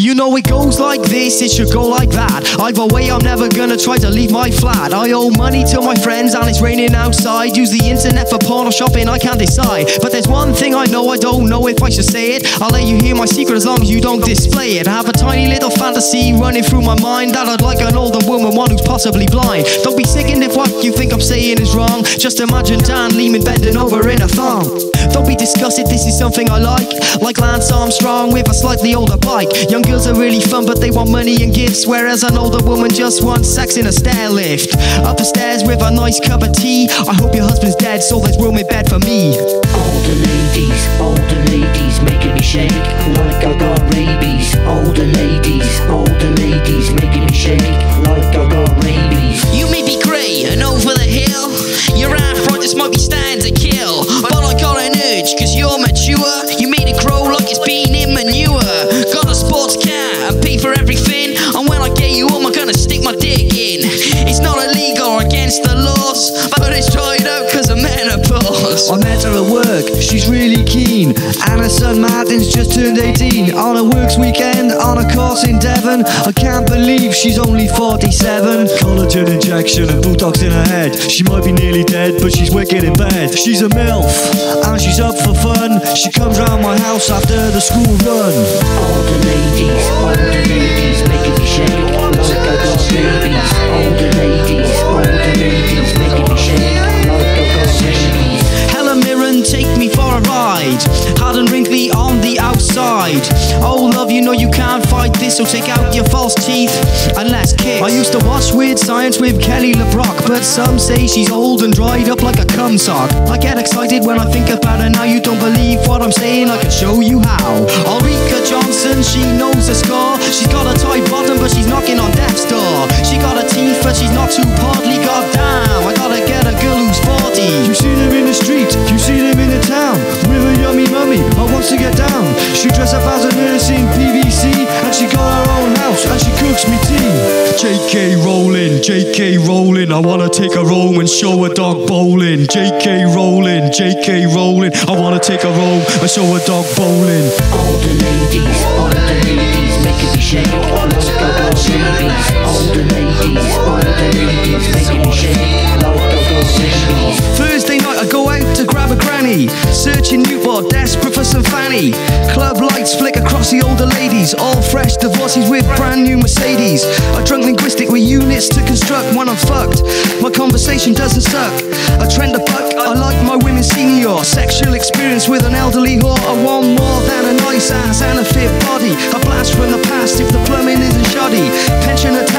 You know it goes like this, it should go like that. Either way, I'm never gonna try to leave my flat. I owe money to my friends and it's raining outside. Use the internet for porn or shopping, I can't decide. But there's one thing I know, I don't know if I should say it. I'll let you hear my secret as long as you don't display it. I have a tiny little fantasy running through my mind that I'd like an older woman, one who's possibly blind. Don't be sickened if what you think I'm saying is wrong. Just imagine Dan Lehman bending over in a thong. Don't be disgusted, this is something I like Lance Armstrong with a slightly older bike. Young girls are really fun, but they want money and gifts, whereas an older woman just wants sex in a stair lift. Up the stairs with a nice cup of tea. I hope your husband's dead, so there's room in bed for me. Older ladies making me shake like I got rabies. Older ladies making me shake like I got rabies. You may be grey and over the hill, your arthritis might be starting to kill, but I got an urge cause you're mature. You made it grow like it's been in manure. Got a sports car and pay for everything, and when I get you home I'm gonna stick my dick in. It's not illegal or against the laws, but it's tried out cause of menopause. I met her at work, she's really keen, and her son Martin's just turned 18. On a works weekend, on a course in Devon. I can't believe she's only 47. Collagen injection and Botox in her head. She might be nearly dead, but she's wicked in bed. She's a MILF, and she's up for fun. She comes round my house after the school run. Older ladies making me shake like I got rabies. Older ladies making me shake like I got rabies. Helen Mirren, take me for a ride. Hard and wrinkly on the outside. Oh love, you know you can't fight this, so take out your false teeth and let's kiss. I used to watch Weird Science with Kelly LeBrock, but some say she's old and dried up like a cum sock. I get excited when I think about her now. You don't believe what I'm saying, I can show you how. Ulrika Johnson, she knows the score. She's got a tight bottom, but she's knocking on death's door. She got her teeth, but she's not too portly. Goddamn, I gotta get a girl who's 40. You see them in the street, you see them in the town, with a yummy mummy, I wants to get down. She dressed up as a nurse in PVC, and she got her own house, and she cooks me tea. JK Rowling, I wanna take her home and show a dog bowling. JK Rowling, I wanna take her home and show a dog bowling. Older ladies making me shake like I got rabies. Older ladies making me shake like I got rabies. Thursday night I go out to grab a granny, searching Newport, desperate for some fanny. Club lights flick across the older ladies, all fresh divorcees with brand new Mercedes. A drunk linguistic with units to construct when I'm fucked. My conversation doesn't suck. A trend of fuck, I like my women senior. Sexual experience with an elderly whore. I want more than a nice ass and a fit body. A blast from the past if the plumbing isn't shoddy. Pensioner